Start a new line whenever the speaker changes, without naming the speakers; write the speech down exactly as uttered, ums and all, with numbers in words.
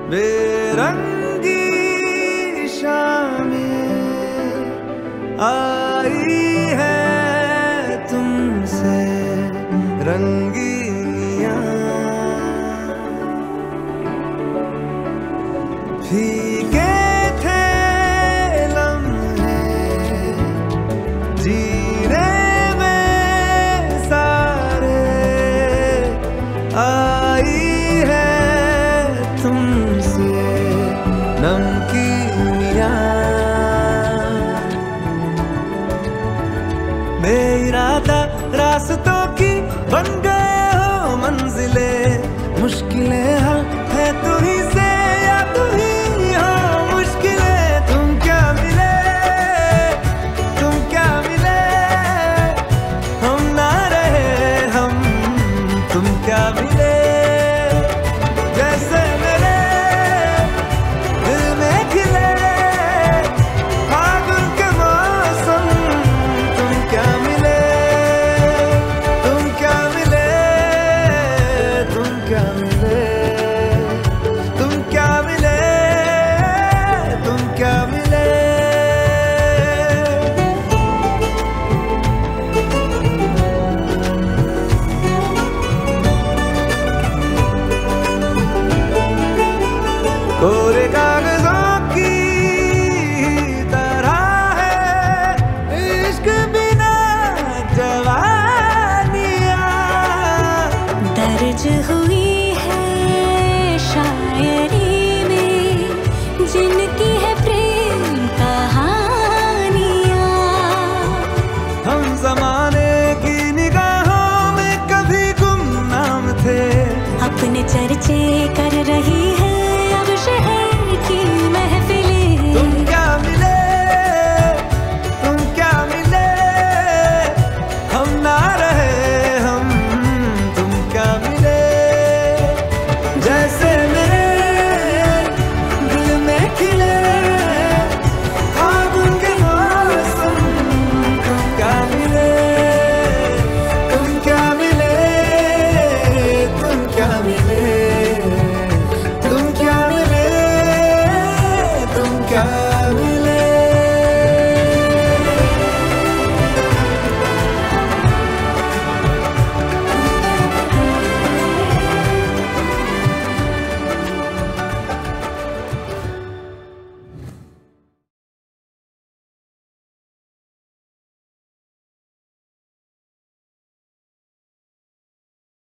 बेरंगी शामें आई है तुमसे रंगीनियां, फीके थे लम्हे जीने में सारे, आई है तुमसे नमकीनियां। बेइरादा रास्तों की बन गए हो मंजिले, मुश्किलें हल है तू ही से या तू ही हो मुश्किलें। तुम क्या मिले, तुम क्या मिले, हम ना रहे हम, तुम क्या मिले। जैसे मेरे दिल में खिले फागुन के मौसम, तुम क्या मिले, तुम क्या मिले, तुम क्या मिले, तुम क्या मिले, तुम क्या मिले। कोरे कागजों की तरह है इश्क बिना जवानियां,
दर्ज हुई है शायरी में जिनकी है प्रेम कहानियां।
हम जमाने की निगाहों में कभी गुमनाम थे,
अपने चर्चे कर रही